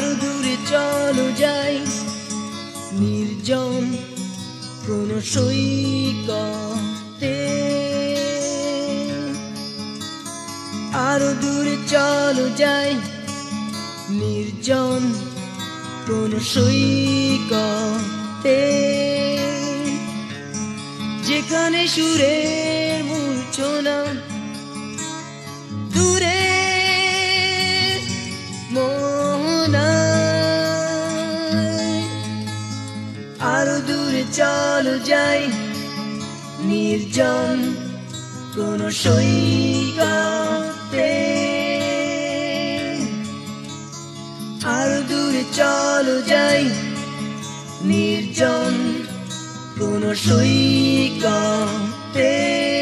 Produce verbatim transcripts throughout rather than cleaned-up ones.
আরো দূরে চলো যাই নির্জন কোন সৈকতে, আরো দূরে চলো যাই নির্জন কোন সৈকতে, যেখানে সুরের মূর্ছনা দূরে মোহনায়। আরো দূরে চলো যাই নির্জন কোন সৈকতে, আরো দূরে চলো যাই নির্জন কোন সৈকতে।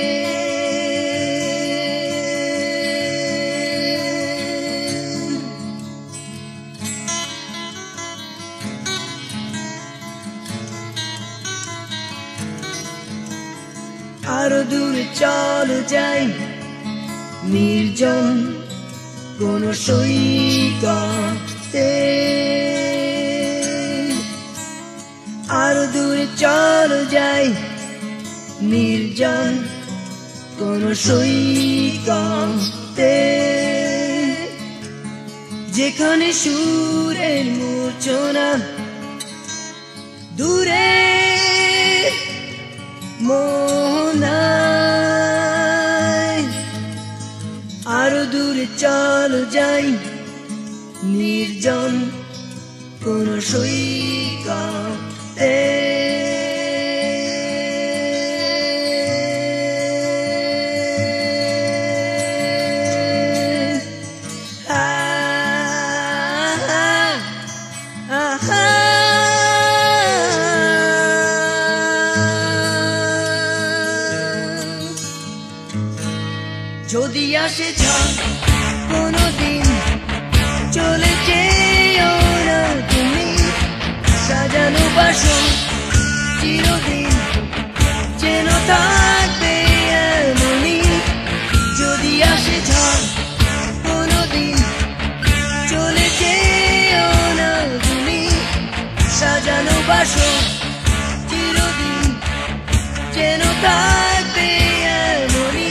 আরো দূরে চলো যাই নির্জন কোন সৈকতে, আরো দূরে চলো যাই নির্জন কোন সৈকতে, যেখানে সুরের মূর্ছনা দূরে মোহনায়। আরো দূরে চলো যাই নির্জন কোন সৈকতে। যদি আসে ঝড় কোনদিন চলে যেও না তুমি, সাজানো বাসন চিরদিন যেন থাকবে এমনই। যদি আসে ঝড় কোনদিন চলে যেও না তুমি, সাজানো বাসন চিরদিন যেন থাকবে এমনই।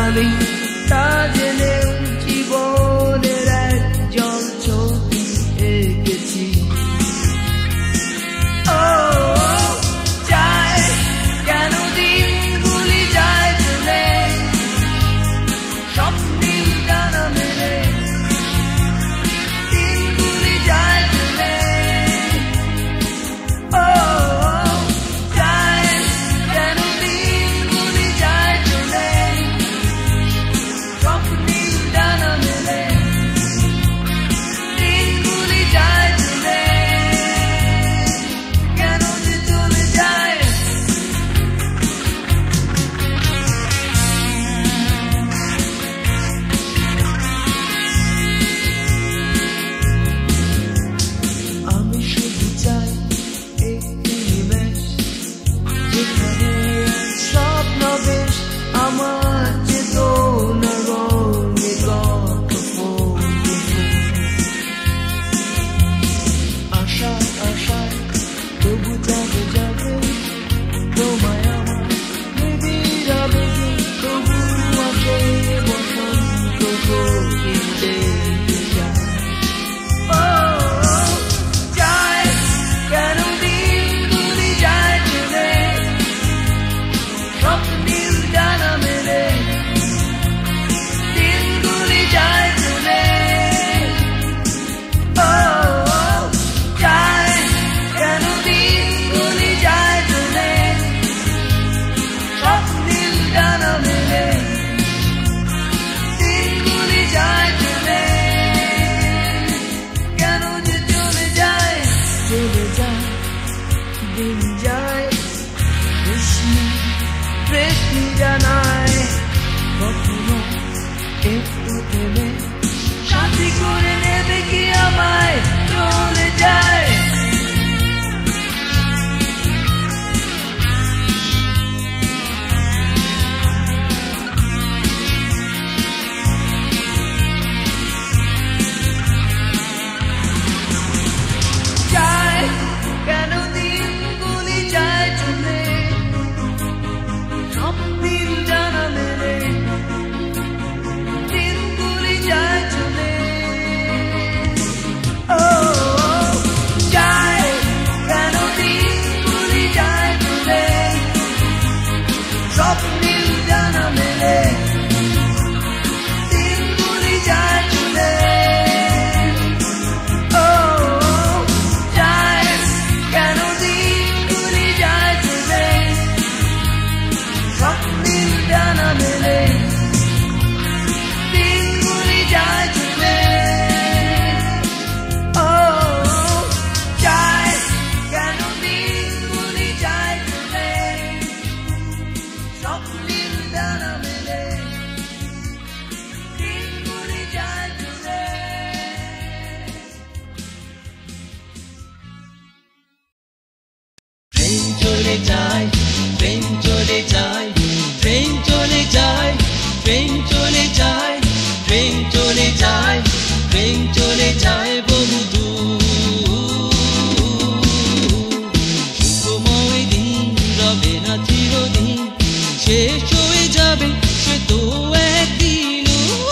আমি তা জেনেও জীবনের এক জল ছবি এঁকেছি। ও যায় কেন দিনগুলি যায় চলে, স্বপ্নের ডানা মেলে দিনগুলি যায় চলে। ও যায় কেন দিনগুলি যায় চলে, স্বপ্নের ডানা মেলে দিনগুলি যায় চলে। কেন যে চলে যায় আমি শুধু চাই একটি নিমেষ, যেখানে স্বপ্ন বেশ আমার চেতনা রঙে কত ফুল। আশা আশায় তবু যাবে যাবে তোমায় আমার নিবিড় আবেগে, তবু আসে বসন্ত প্রকৃতিতে যায়। ও যায় কেন দিনগুলি যায় চলে, স্বপ্নের ডানা মেলে দিনগুলি যায় চলে। ও যায় কেন দিনগুলি যায় চলে, স্বপ্নের ডানা মেলে দিনগুলি যায় চলে। কেন যে চলে যায় চলে যায় দিন যায়, প্রশ্ন প্রশ্ন জানায় কখনো একটু থেমে সাথী করে নেবে কি আমায় চলে যায়। যায় কেন দিনগুলি যায় চলে, স্বপ্নের ডানা মেলে দিনগুলি যায় চলে। ও যায় কেন দিনগুলি যায় চলে, স্বপ্নের ডানা মেলে দিনগুলি যায় চলে। ও যায় কেন দিনগুলি যায় চলে, স্বপ্নের ডানা মেলে দিনগুলি যায় চলে। ও যায় কেন দিনগুলি যায় চলে, স্বপ্নের ডানা মেলে দিনগুলি যায় চলে। ট্রেন চলে যায়, ট্রেন চলে যায়, ট্রেন চলে যায়, ট্রেন চলে যায়, ট্রেন চলে যায়, ট্রেন চলে যায় বহু দূর। সুখময় দিন রবে না চিরদিন, শেষ হয়ে যাবে সে তো একদিন।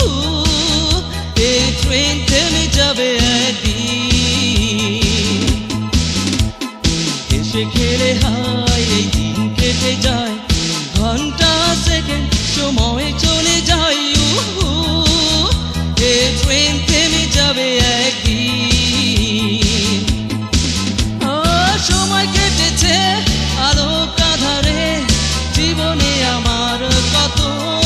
এই ট্রেন থেমে যাবে একদিন। এসে খেলে হায় এই দিন কেটে যায়, ঘন্টা সেকেন্ড সময় চলে যায়। এ ট্রেন থেমে যাবে একদিন। সময় কেটেছে আলো কাঁধারে, জীবনে আমার কত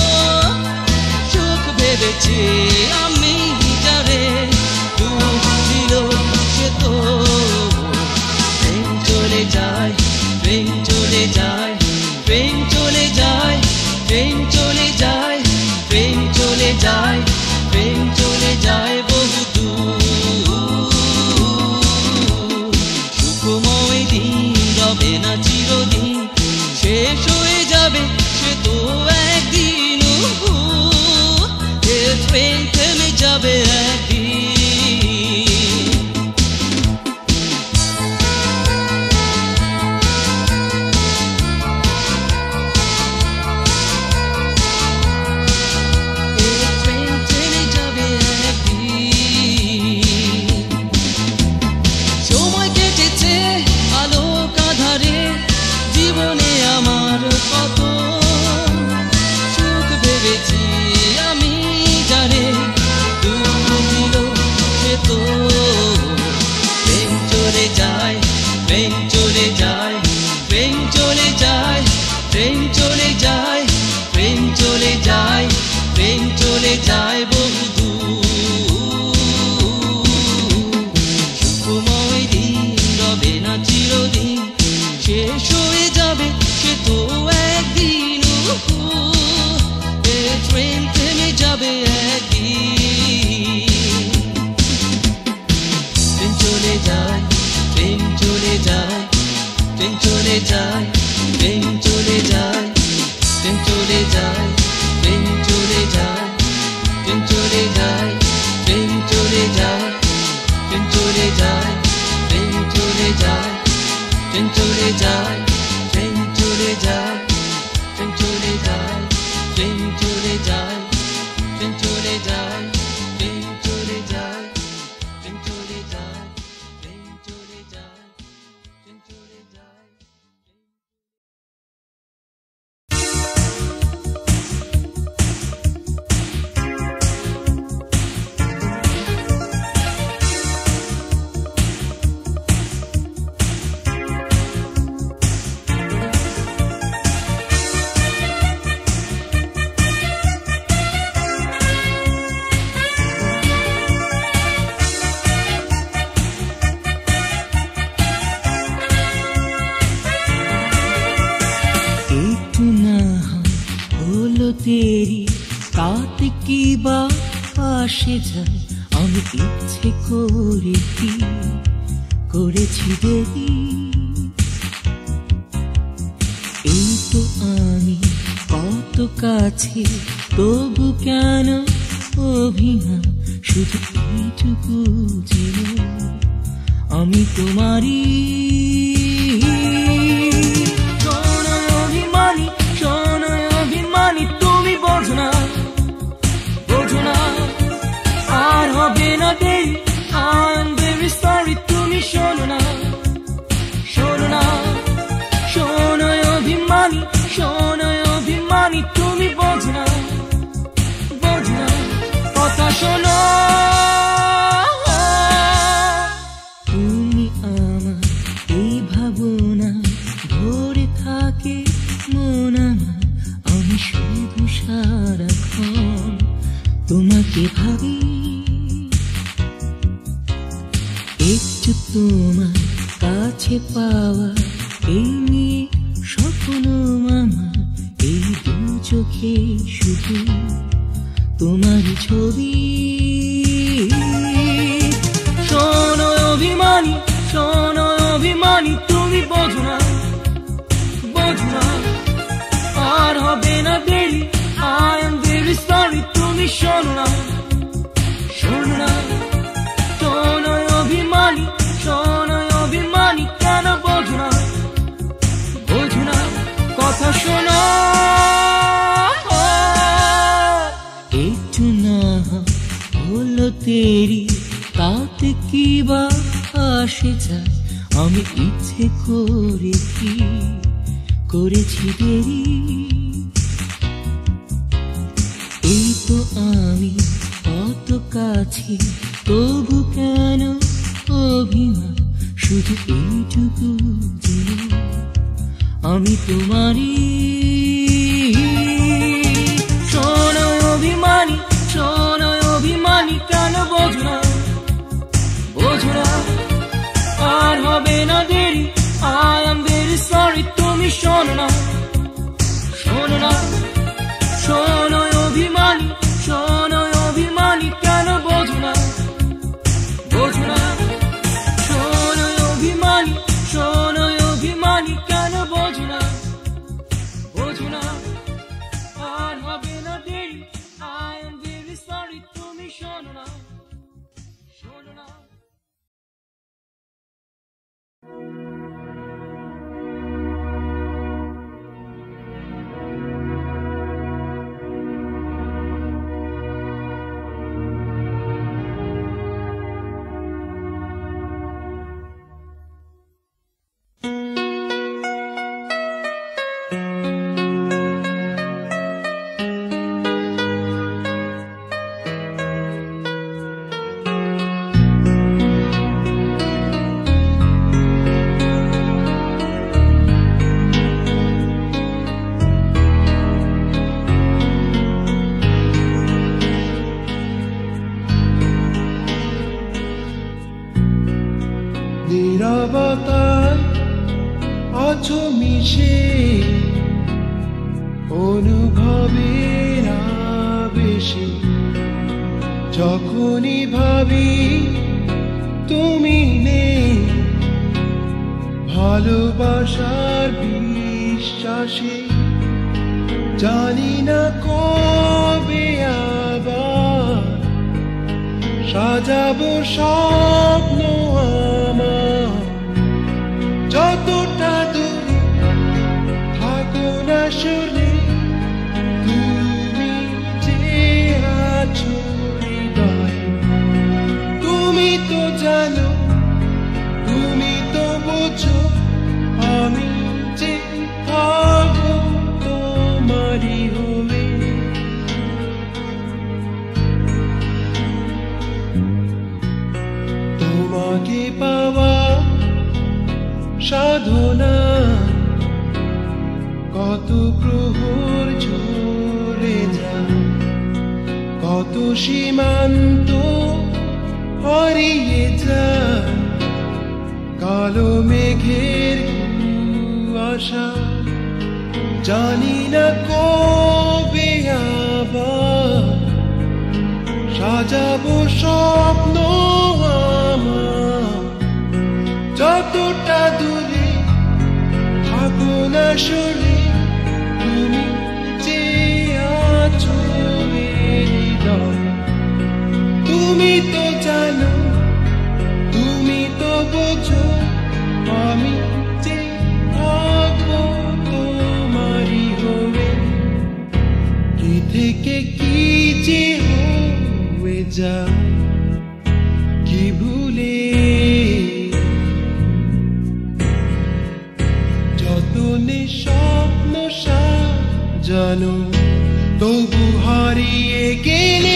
সুখ ভেবেছে আমি যারে, দুঃখ ছিল সে তো। ট্রেন চলে যায়, ট্রেন চলে যায়, ট্রেন চলে যায়, ট্রেন চলে যায়, ট্রেন চলে যায়, ট্রেন চলে যায় বহু দূর। সুখময় দিন রবে না চিরদিন, শেষ হয়ে যাবে সে তো একদিন। এ ট্রেন থেমে যাবে একদিন। চলে যায় ট্রেন চলে যায় ট্রেন চলে যায় ট্রেন চলে যায় ট্রেন চলে যায় ট্রেন চলে যায় বহুদূর সুখময় দিন রবে না চিরদিন শেষ হয়ে যাবে সে তো একদিন এ ট্রেন থেমে যাবে একদিন ট্রেন চলে যায় ট্রেন চলে যায় ট্রেন চলে যায় ট্রেন চলে যায় ট্রেন চলে যায় ট্রেন চলে যায় ট্রেন চলে যায় ট্রেন চলে যায় ট্রেন চলে যায় ট্রেন চলে যায় ট্রেন চলে যায় ট্রেন চলে যায় ট্রেন চলে যায় ট্রেন চলে যায় ট্রেন চলে যায় ট্রেন চলে যায় ট্রেন চলে যায় ট্রেন চলে যায় ট্রেন চলে যায় तेरी ताते की बात आशे जाए আমি ইচ্ছে করে কি করেছি দেরি এই তো আমি কত কাছে তবু কেন অভিমান শুধু এইটুকু জেনে আমি তোমারই শোনায় অভিমানী শোনায় অভিমানী তুমি বোঝো না বোঝো না আর হবে না দেরি I am very sorry তুমি শোনো না শোনো না শোনায় অভিমানী শোনায় অভিমানী তুমি বোঝো না বোঝো না কথা শোনো তুমি আমার এই ভাবনা ভরে থাকে মন আমার আমি শুধু সারাক্ষণ তোমাকে ভাবি একটু তোমার কাছে পাওয়া এই নিয়ে স্বপ্ন আমার এই দু চোখে শুধু তোমার ছবি শোনো অভিমানী শোনো অভিমানী তুমি বোঝো না বোঝো না আর হবে না দেরি I am very sorry তুমি শোনো না শোনো না শোনো অভিমানী শোনো অভিমানী কেন বোঝো না বোঝো না কথা শোনো একটু না হলো তেরি তাতে কি বা আসে যায় আমি ইচ্ছে করে কি করেছি দেরি এই তো আমি কত কাছে তবু কেন অভিমান শুধু এইটুকু জেনে আমি তোমারই শোনো অভিমানী শোনো অভিমানী কেন বোঝো না বোঝো না আর হবে না দেরি I am very sorry তুমি শোনো না শোনো না শোনো অভিমানী শোনো অভিমানী কেন বোঝো না বোঝো না শোনো অভিমানী শোনো অভিমানী কেন বোঝো না বোঝো না আর হবে না দেরি I am very sorry তুমি শোনো না শোনো না নীরবতায় আছো মিশে অনুভবের আবেশে যখনই ভাবি তুমি নেই ভালোবাসার বিশ্বাসে জানি না কবে আবার সাজাবো স্বপ্ন আমার যতটা দূরে থাকো না শুনে তুমি যে আছো হৃদয়ে তুমি তো জানো তুমি তো বোঝো আমি যে থাকবো তোমারই হয়ে তোমাকে পাওয়া সাধনা কত প্রহর ঝরে যায় কত সীমান্ত হারিয়ে যায় কালো মেঘের কুয়াশা জানি না কবে আবার সাজাবো স্বপ্ন আমার যতটা দূরে থাকো না সরে তুমি যে আছো হৃদয়ে তুমি তো জানো তুমি তো বোঝো আমি যে থাকবো তোমারই হয়ে কি থেকে কি যে হয়ে যায় কি ভুলে যতনে স্বপ্ন সাজানো তবু হারিয়ে গেলে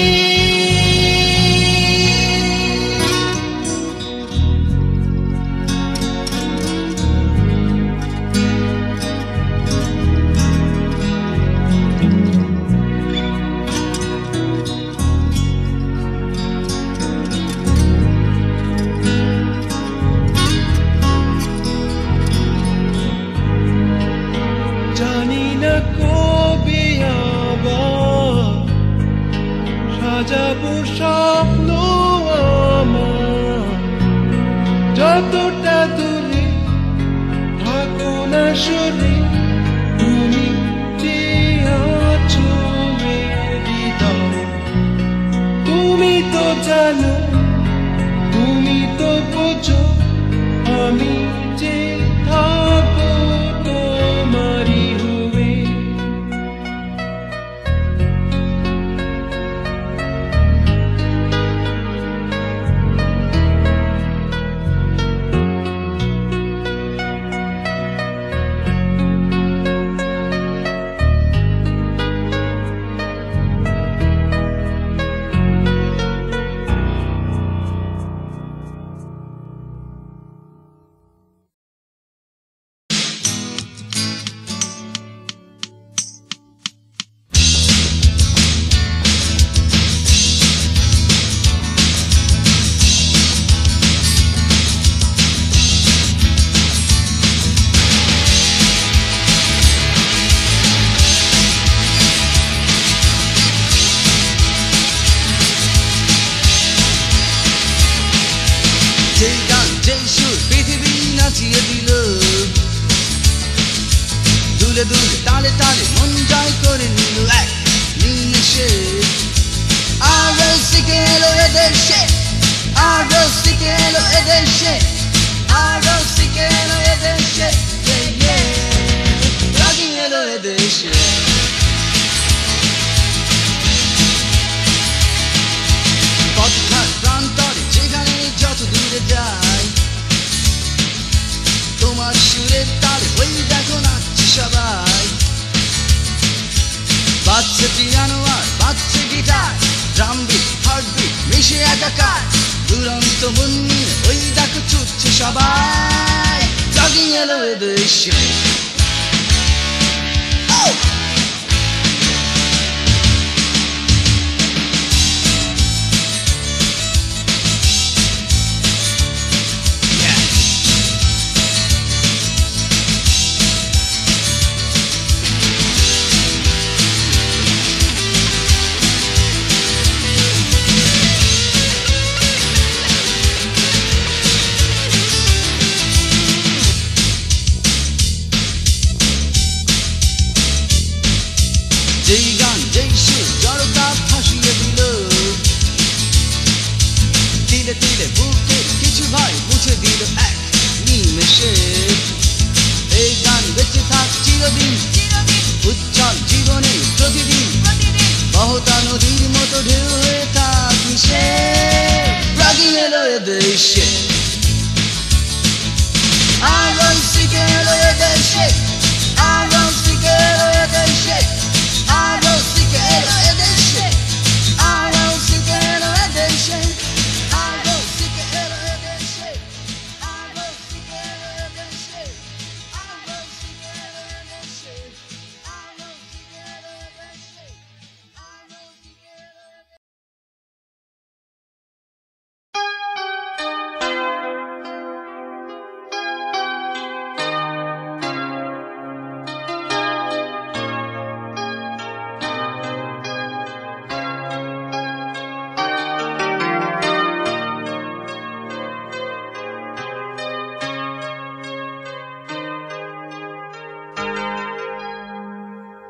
জানি না কবে আবার সাজাবো স্বপ্ন আমার যতটা দূরে থাকো না সরে তুমি যে আছো হৃদয়ে তুমি তো জানো তুমি তো বোঝো আমি যে থাকবো তোমারই হয়ে নাচিয়ে দিল দুলে দুলে তালে তালে মন জয় করে নিল এক নিমেষে আরো শিখে এলো এদেশে আরো শিখে এলো এদেশে আরো শিখে এলো এদেশে লাগিয়ে এলো এদেশে পথঘাট প্রান্তরে যেখানে যত দূরে যায় তোমার সুরের তালে ওই দেখো নাচছে সবাই বাজছে পিয়ানো আর বাজছে guitar drum beat heart beat মিশে একাকার দুরন্ত মন নিয়ে ওই দেখো ছুটছে সবাই জগিং এলো এদেশে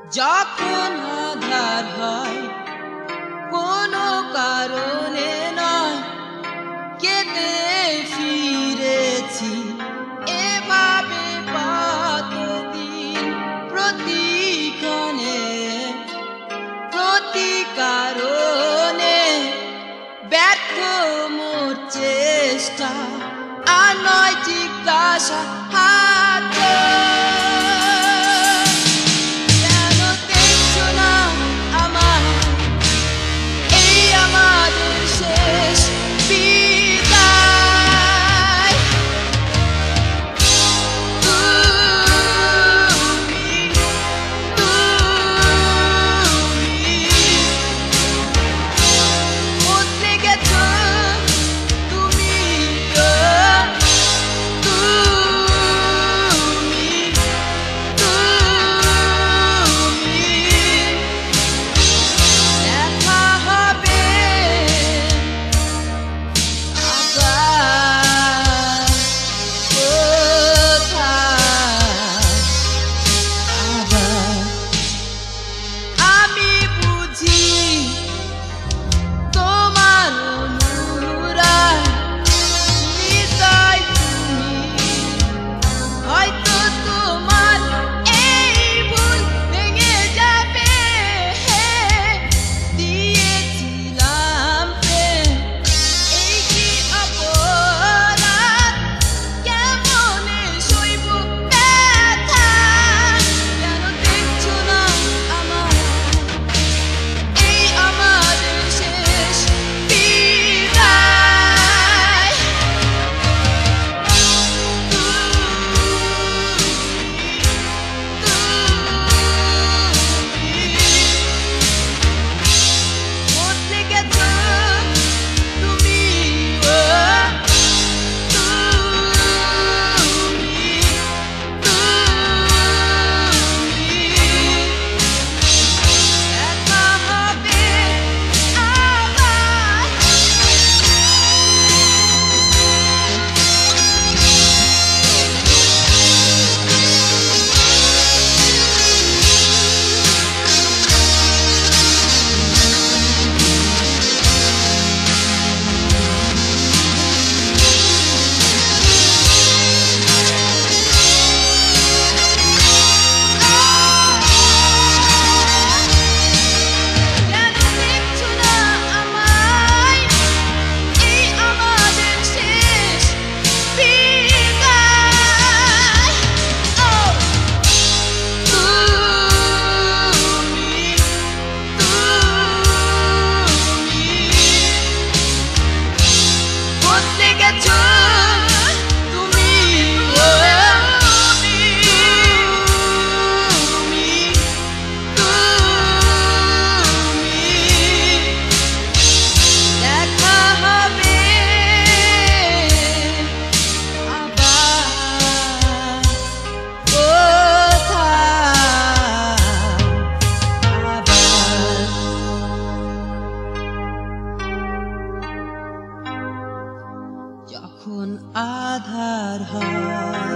যখন আধার হয় কোনো কারণে নয় কেঁদে ফিরেছি এভাবে কতদিন প্রতিক্ষণে প্রতি কারণে ব্যর্থ মোর চেষ্টা আর নয় জিজ্ঞাসা হাত কেন দেখছো না আমার এই আমাদের শেষ বিদায় তুমি তুমি বদলে গেছো তুমি যখন আধার হয়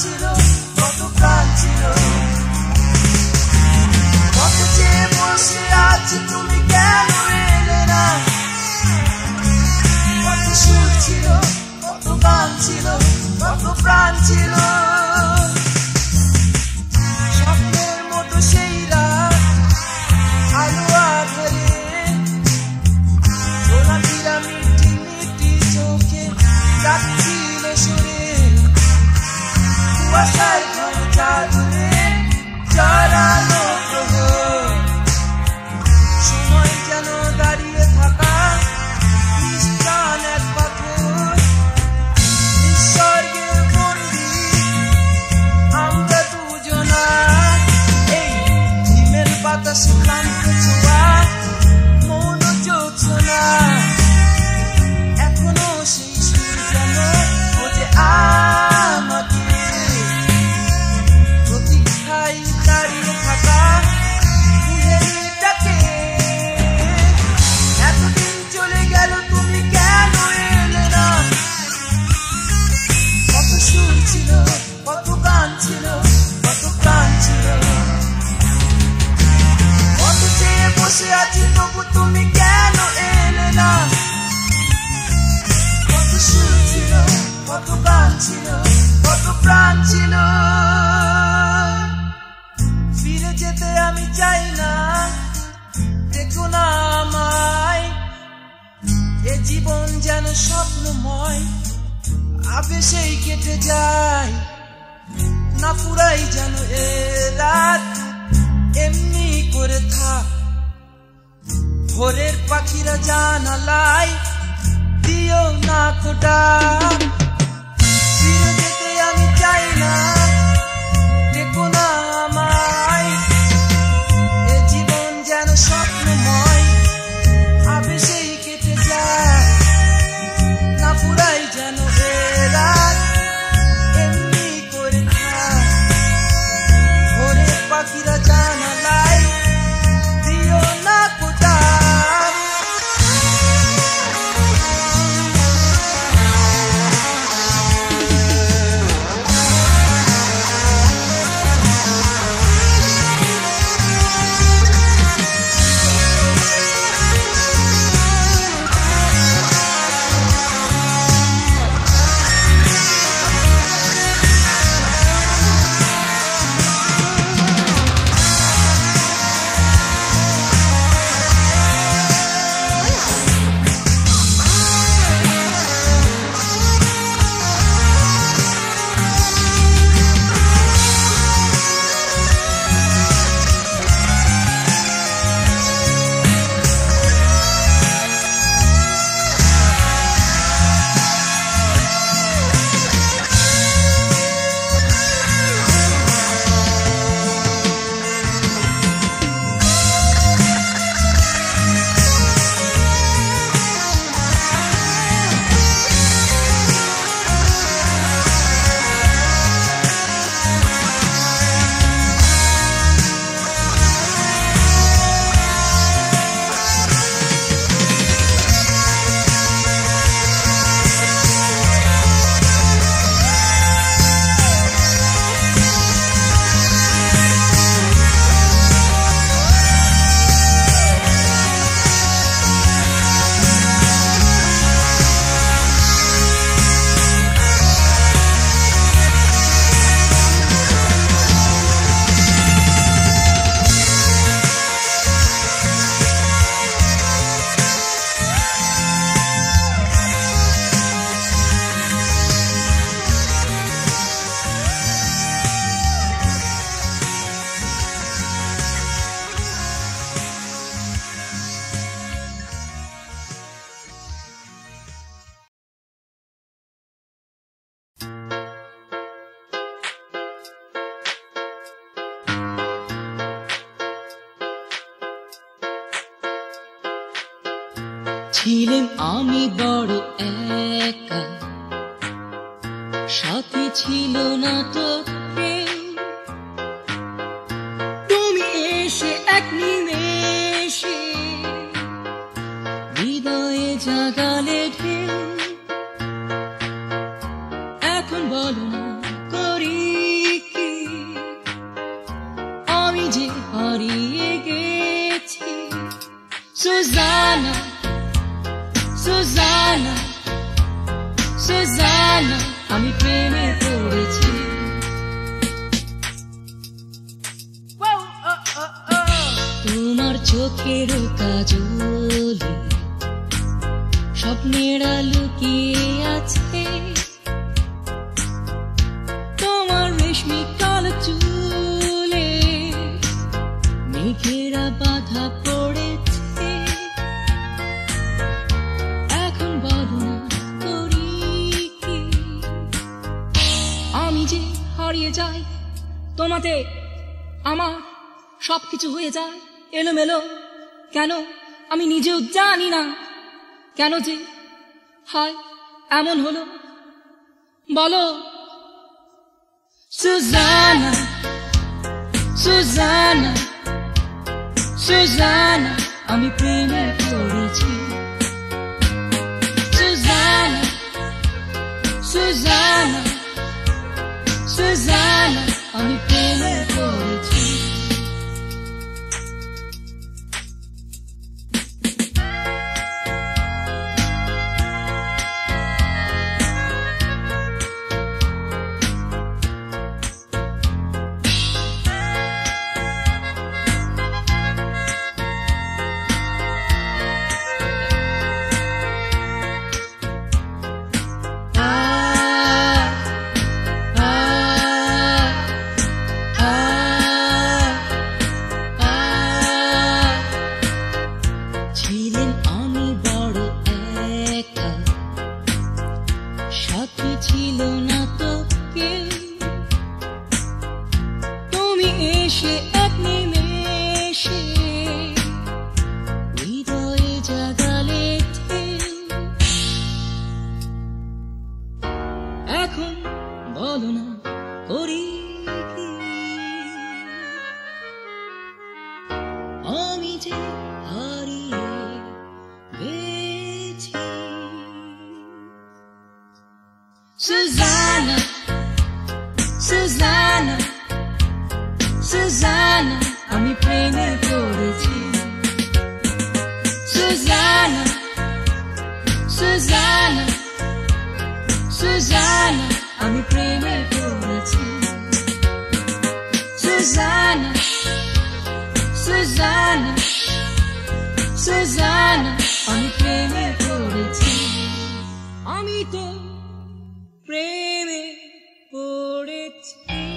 ছিল কত প্রাণ ছিল কত চেয়ে বসে আছি তুমি কেন এলে না কত সুর ছিল কত গান ছিল কত প্রাণ ছিল স্বপ্নের মতো সেই রাত আলো আধারে জোনাকিরা মিটি মিটি চোখে ডাকছিল সুরে কুয়াশায় ঘন চাঁদরে জড়ালো প্রহর সময় যেন দাঁড়িয়ে থাকা নিষ্প্রাণ এক পাথর নিঃস্বর্গের বন্দী আমরা দুজনা এই হিমেল বাতাসে ক্লান্ত ছোঁয়া মৌন জোছনা এখনো সেই সুর যেন খোঁজে আমাকে প্রতীক্ষায় দাঁড়িয়ে থাকা কুহেলিটাকে এতদিন চলে গেল তুমি কেন এলে না কত সুর ছিল কত গান ছিল কত প্রাণ ছিল কত চেয়ে বসে আছি তবু তুমি কেন এলে না কত সুর ছিল কত গান ছিল কত প্রাণ ছিল ফিরে যেতে আমি চাই না দেখো না আমায় এ জীবন যেন স্বপ্নময় আবেশেই কেটে যায় না পুরাই যেন এ রাত এমনি করে থাক ভোরের পাখিরা জানালায় দিও না কোটা ফিরে যেতে আমি চাই না দেখো না আমায় এ জীবন যেন স্বপ্নময় আবেশেই কেটে যায় না পুরাই যেন এ রাত এমনি করে থাক ভোরের পাখিরা জানালায় দিও না কোটা ছিলেন আমি বড় একা, সাথে ছিল না তো কেউ। তুমি এসে এক নিমেষে হৃদয়ে জাগালে ঢেউ। এখন বলো না করি Susanna, Susanna, Susanna, আমি প্রেমে পড়েছি। তোমার চোখের কাজলে স্বপ্নেরা লুকিয়ে আছে, তোমার রেশমি কালো চুলে মেঘেরা বাধা পড়েছে। এখন বলো না করি কি, আমি যে হারিয়ে যাই তোমাতে, আমার সবকিছু হয়ে যায় এলোমেলো। কেন আমি নিজেও জানি না, কেন যে হয় এমন হলো, বলো। সুজানা, সুজানা, সুজানা, আমি প্রেমে পড়েছি। সুজানা, সুজানা, সুজানা, আমি প্রেমে পড়েছি। Susanna, Susanna, Susanna, আমি প্রেমে পড়েছি। Susanna, Susanna, Susanna, আমি প্রেমে পড়েছি। Susanna, Susanna, Susanna, আমি প্রেমে পড়েছি। আমি তো প্রেমে পড়েছি।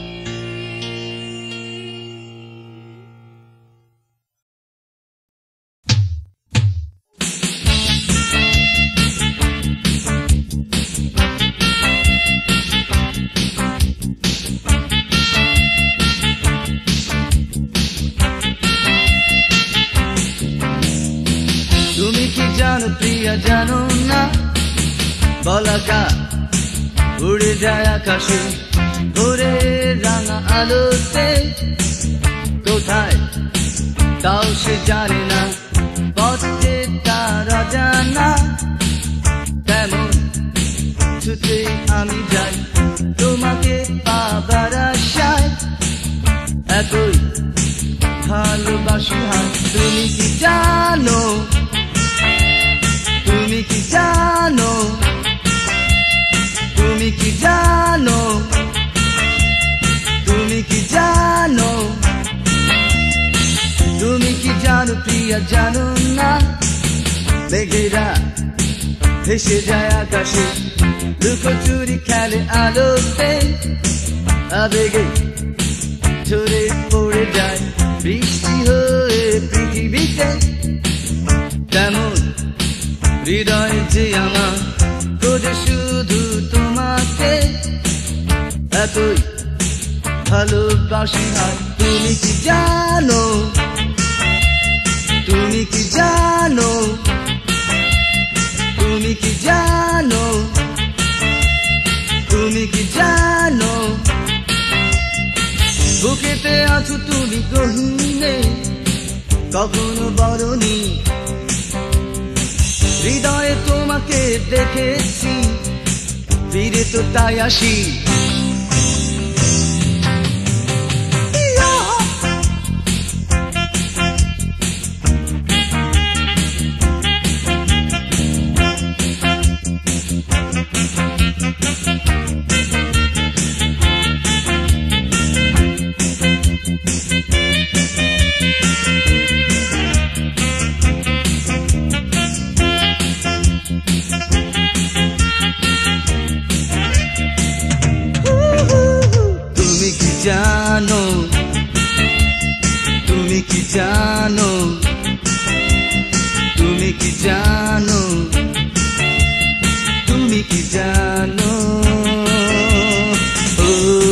তুমি কি জানো প্রিয়া, জানো না বলাকা উড়ে যায় আকাশে ভোরে রাঙা আলোতে, কোথায় তাও সে জানে না, পথে তারা জানা। তেমন ছুটে আমি যাই তোমাকে পাবার আশায়, এতই ভালোবাসি হায়। তুমি কি জানো, তুমি কি জানো, তুমি কি জানো, তুমি কি জানো, তুমি কি জানো প্রিয়া, জানো না মেঘেরা ভেসে যায় আকাশে, লুকোচুরি খেলে আলোতে, আবেগে ঝরে পড়ে যায় বৃষ্টি হয়ে পৃথিবীতে। তেমন হৃদয় যে আমার খোঁজে শুধু তোমাকে, এতই ভালোবাসি হায়। তুমি কি জানো, তুমি কি জানো, তুমি কি জানো, তুমি কি জানো, বুকেতে আছো তুমি গহীনে, কখনো বলনি হৃদয়ে তোমাকে দেখেছি, ফিরে তো তাই আসি। জানো তুমি কি জানো তুমি কি জানো তুমি কি জানো ও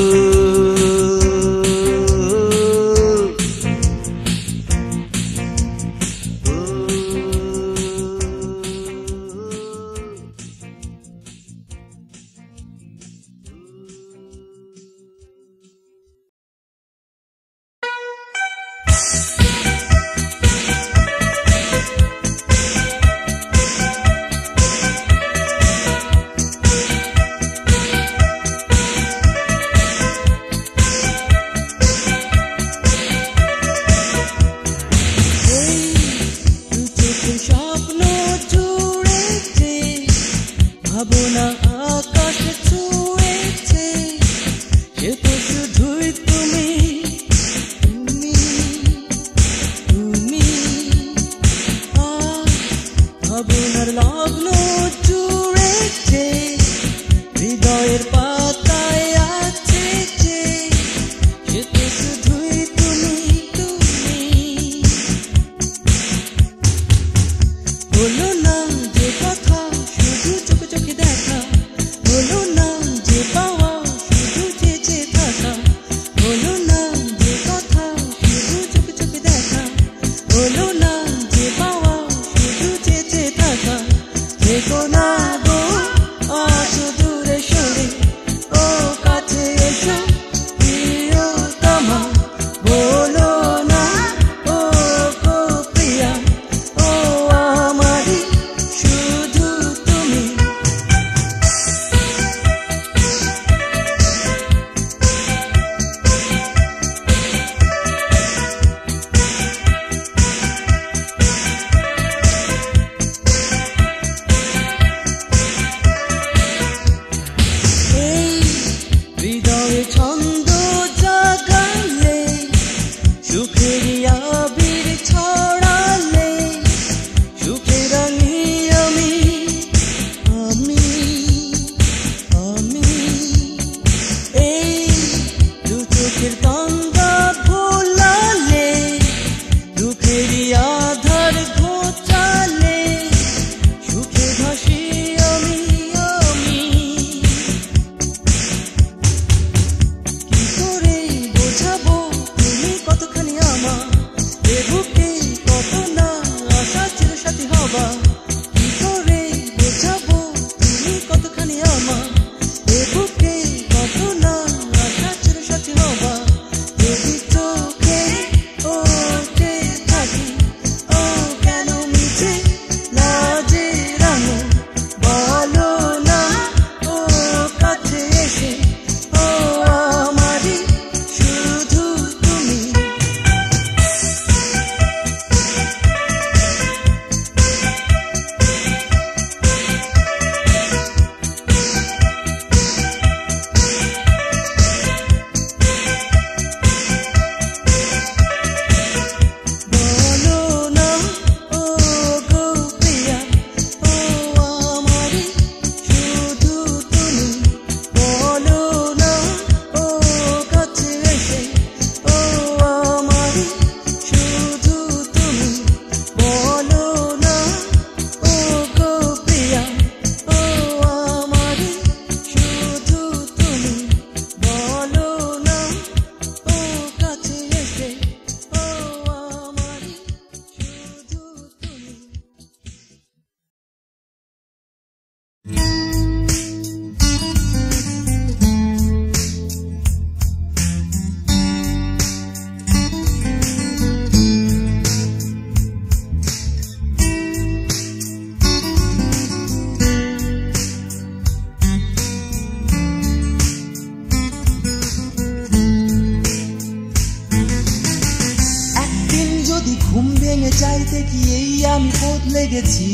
চাইতে কি এই আমি বদলে গেছি,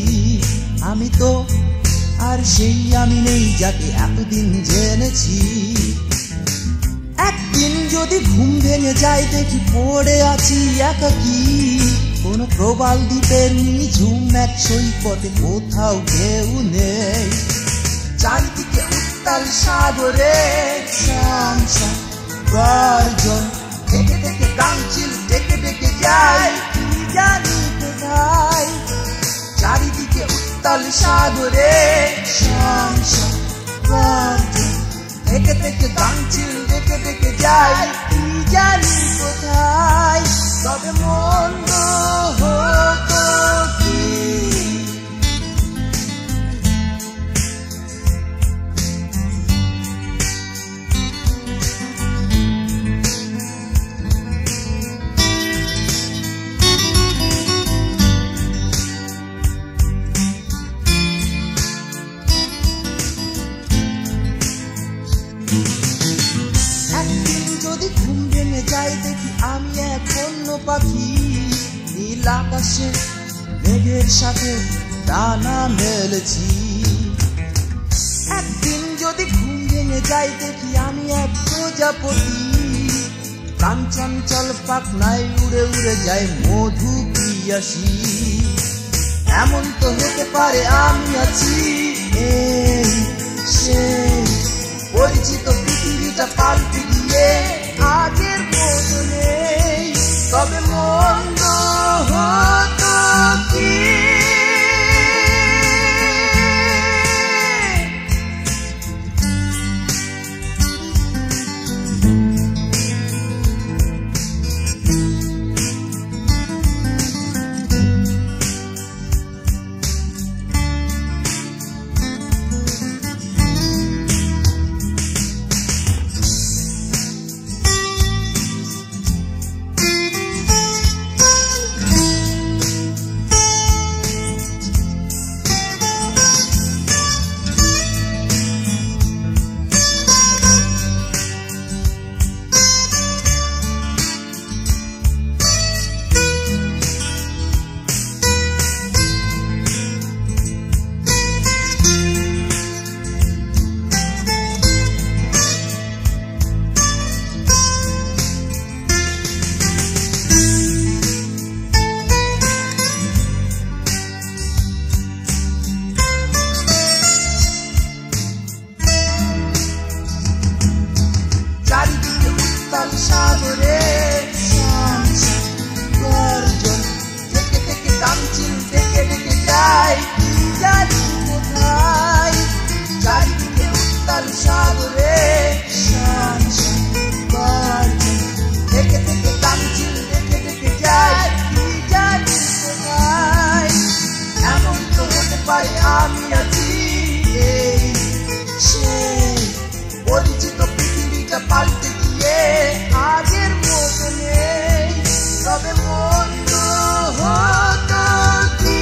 আমি তো আর সেই আমি নেই যাকে এতদিন জেনেছি। একদিন যদি ঘুম ভেঙে যায় দেখি পড়ে আছি একাকী কোন প্রবাল দ্বীপের নিঝুম এক সৈকতে, কোথাও কেউ নেই, চারিদিকে উত্তাল সাগরে সংসার গর্জন ডেকে ডেকে গাংচিল ডেকে ডেকে যায় কি জানি কোথায় চারিদিকে উত্তাল সাগরে সংসার গর্জন ডেকে ডেকে গাংচিল ডেকে ডেকে যায় কি জানি কোথায় তবে মন্দ হতো কি যাই দেখি আমি এক অন্য পাখি নীল আকাশে মেঘের সাথে ডানা মেলেছি একদিন যদি ঘুম ভেঙে যাই দেখি আমি এক প্রজাপতি কাঞ্চঞ্চল পাখনায় উড়ে উড়ে যায় মধু পিয়াসী এমন তো হতে পারে আমি আছি এই সেই পরিচিত পৃথিবীটা পাল্টে দিয়ে আগের মতো নেই তবে মন্দ হতো কি সাগরে সংসার গর্জন ডেকে ডেকে গাংচিল ডেকে ডেকে যায় কি জানি কোথায় চারিদিকে উত্তাল সাগরে সংসার গর্জন ডেকে ডেকে গাংচিল ডেকে ডেকে যায় কি জানি কোথায় এমন তো হতে পারে আমি আছি এই সেই পরিচিত পৃথিবীটা পাল্টে আগের মতো নেই তবে মন্দ হতো কি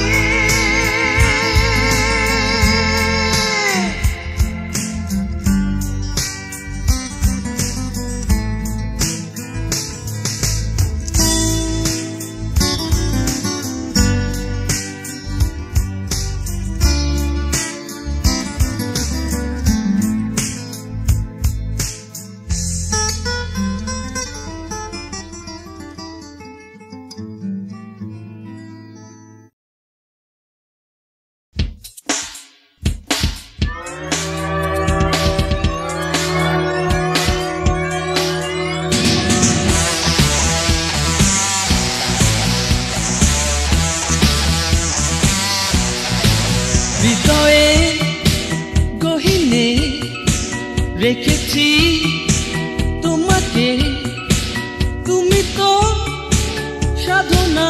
রেখেছি তোমাকে তুমি তো সাধনা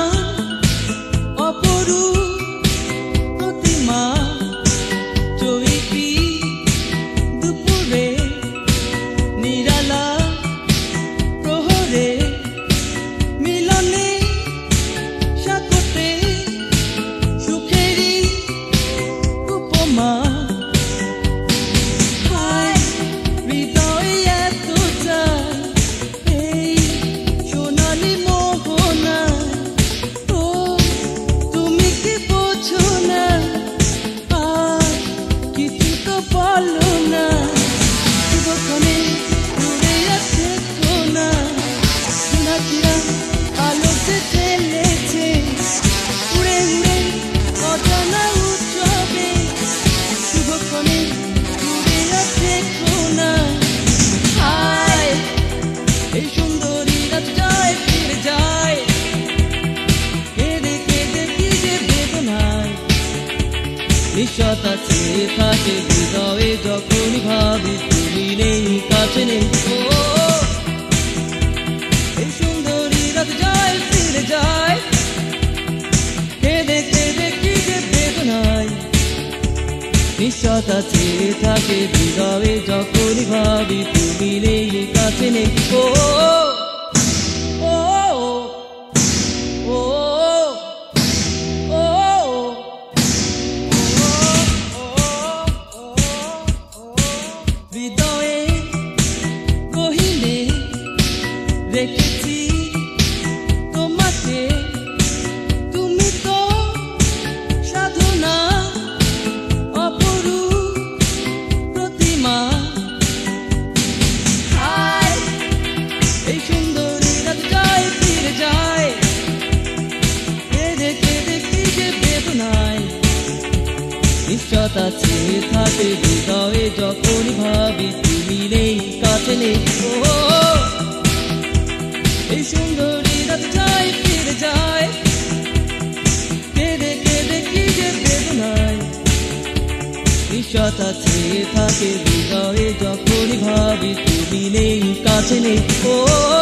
অপরূপ প্রতিমা চৈতি দুপুরে নিরালা প্রহরে মিলনে সাথে সুখেরই উপমা We don't ফিরে যায় কেঁদে কেঁদে কি যে বেদনায় নিঃস্বতা চেয়ে থাকে হৃদয়ে যখনই ভাবি তুমি নেই কাছে নেই ও এই সুন্দরী রাত যায় ফিরে যায় কেঁদে কেঁদে কি যে বেদনায় নিঃস্বতা চেয়ে থাকে হৃদয়ে যখনই ভাবি তুমি নেই কাছে নেই ও ও ও ও হৃদয়ে গহীনে রেখেছি তোমাকে তুমি তো সাধনা অপরূপ প্রতিমা হায় এই সুন্দরী রাত যায় ফিরে যায় কেঁদে কেঁদে কি যে বেদনায় নিশ্চয়তা চেয়ে থাকে হৃদয়ে যখনই ভাবি তুমি নেই কাছে নেই ও এই সুন্দরী রাত যায় ফিরে যায় কেঁদে কেঁদে কি যে বেদনায় নিশ্চয়তা চেয়ে থাকে হৃদয়ে যখনই ভাবি তুমি নেই কাছে নেই ও